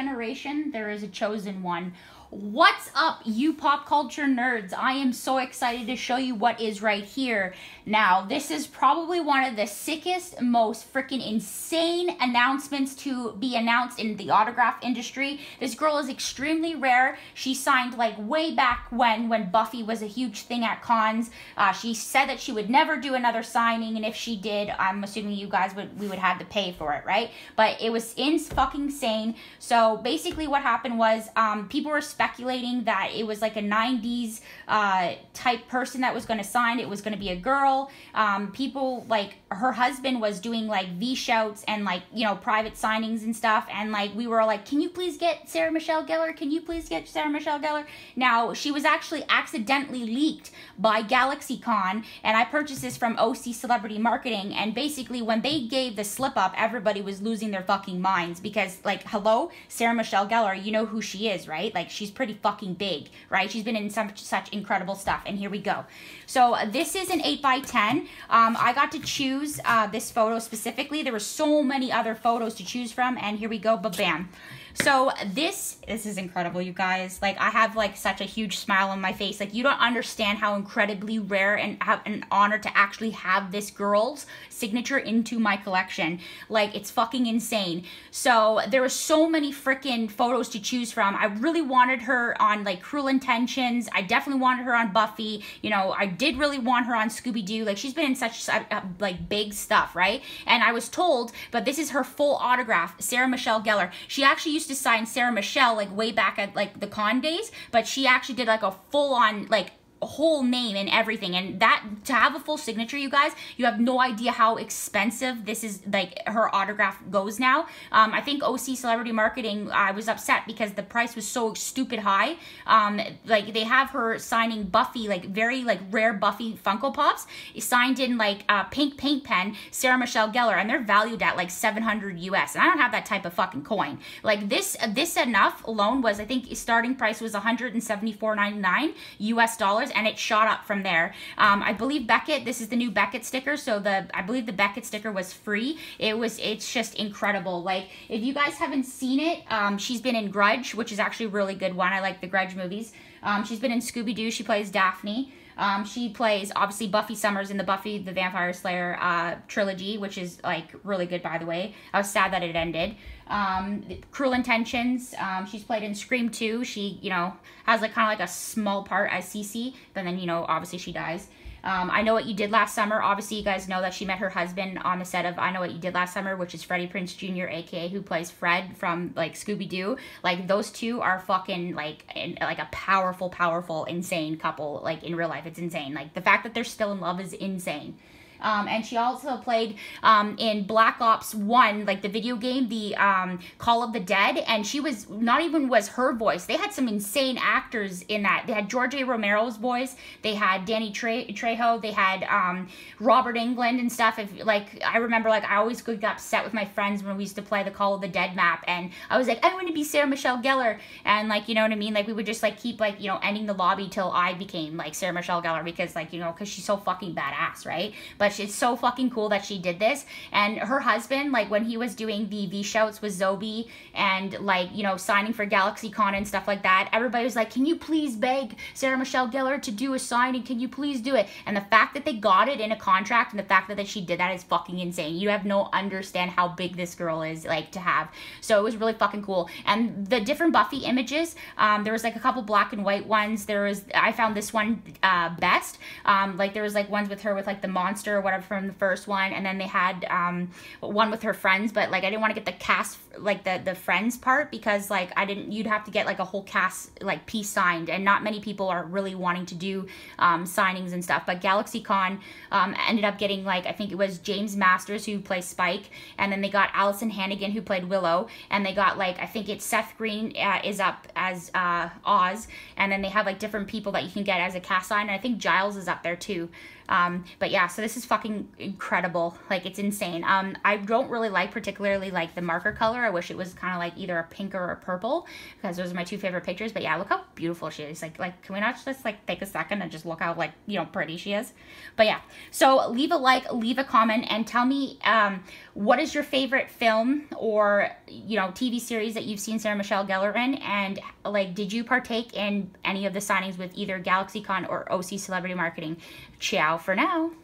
generation, there is a chosen one. What's up, you pop culture nerds? I am so excited to show you what is right here. Now, this is probably one of the sickest, most freaking insane announcements to be announced in the autograph industry. This girl is extremely rare. She signed like way back when Buffy was a huge thing at cons. She said that she would never do another signing, and if she did, I'm assuming you guys we would have to pay for it, right? But it was fucking insane. So basically what happened was people were speculating that it was like a 90s type person that was going to sign. It was going to be a girl. People, like, her husband was doing like V-shouts and like, you know, private signings and stuff, and like we were like, can you please get Sarah Michelle Gellar? Can you please get Sarah Michelle Gellar? Now, she was actually accidentally leaked by GalaxyCon, and I purchased this from OC Celebrity Marketing, and basically when they gave the slip up, everybody was losing their fucking minds because, like, hello, Sarah Michelle Gellar, you know who she is, right? Like, she's pretty fucking big, right? She's been in such incredible stuff, and here we go. So this is an 8x10. I got to choose this photo specifically. There were so many other photos to choose from, and here we go, ba-bam. So this is incredible, you guys. Like, I have like such a huge smile on my face. Like, you don't understand how incredibly rare and an honor to actually have this girl's signature into my collection. Like, it's fucking insane. So there were so many freaking photos to choose from. I really wanted her on like Cruel Intentions. I definitely wanted her on Buffy. You know, I did really want her on Scooby-Doo. Like, she's been in such like big stuff, right? And I was told, but this is her full autograph, Sarah Michelle Gellar. She actually used to sign Sarah Michelle like way back at like the con days, but she actually did like a full-on like whole name and everything, and that to have a full signature, you guys, you have no idea how expensive this is. Like, her autograph goes now. I think OC Celebrity Marketing, I was upset because the price was so stupid high. Like, they have her signing Buffy, like very like rare Buffy Funko Pops, signed in like pink paint pen, Sarah Michelle Gellar, and they're valued at like 700 US, and I don't have that type of fucking coin. Like, this enough alone was, I think starting price was $174.99 US dollars, and it shot up from there. I believe Beckett, this is the new Beckett sticker, so I believe the Beckett sticker was free. It's just incredible. Like, if you guys haven't seen it, she's been in Grudge, which is actually a really good one. I like the Grudge movies. She's been in Scooby-Doo. She plays Daphne. She plays, obviously, Buffy Summers in the Buffy the Vampire Slayer trilogy, which is, like, really good, by the way. I was sad that it ended. Cruel Intentions, she's played in Scream 2. She, you know, has, like, kind of like a small part as Cece, but then, you know, obviously she dies. I Know What You Did Last Summer. Obviously, you guys know that she met her husband on the set of I Know What You Did Last Summer, which is Freddie Prinze Jr., aka who plays Fred from, like, Scooby-Doo. Like, those two are fucking, like a powerful, insane couple. Like, in real life, it's insane. Like, the fact that they're still in love is insane. And she also played in Black Ops 1, like the video game, the Call of the Dead, and she was, not even was her voice. They had some insane actors in that. They had George A. Romero's voice, they had Danny Trejo, they had Robert Englund and stuff. Like, I remember, like, I always got upset with my friends when we used to play the Call of the Dead map, and I was like, I want to be Sarah Michelle Gellar, and, like, you know what I mean? Like, we would just, like, keep, like, you know, ending the lobby till I became, like, Sarah Michelle Gellar, because, like, you know, because she's so fucking badass, right? But it's so fucking cool that she did this. And her husband, like, when he was doing the V-shouts with Zobi and, like, you know, signing for GalaxyCon and stuff like that, everybody was like, can you please beg Sarah Michelle Gellar to do a signing? Can you please do it? And the fact that they got it in a contract, and the fact that she did that is fucking insane. You have no understand how big this girl is, like, to have. So it was really fucking cool. And the different Buffy images, there was, like, a couple black and white ones. I found this one best. Like, there was, like, ones with her with, like, the monster or whatever from the first one, and then they had one with her friends, but, like, I didn't want to get the cast, like, the friends part, because, like, you'd have to get, like, a whole cast, like, piece signed, and not many people are really wanting to do signings and stuff. But GalaxyCon ended up getting, like, I think it was James Masters, who plays Spike, and then they got Allison Hannigan, who played Willow, and they got, like, I think it's Seth Green is up as Oz, and then they have, like, different people that you can get as a cast sign, and I think Giles is up there too. But yeah, so this is fucking incredible. Like, it's insane. I don't really like particularly like the marker color. I wish it was kind of like either a pink or a purple, because those are my two favorite pictures. But yeah, look how beautiful she is. Like, can we not just like take a second and just look how, like, you know, pretty she is? But yeah, so leave a like, leave a comment, and tell me what is your favorite film or, you know, TV series that you've seen Sarah Michelle Gellar in, and like, did you partake in any of the signings with either GalaxyCon or OC Celebrity Marketing? Ciao for now.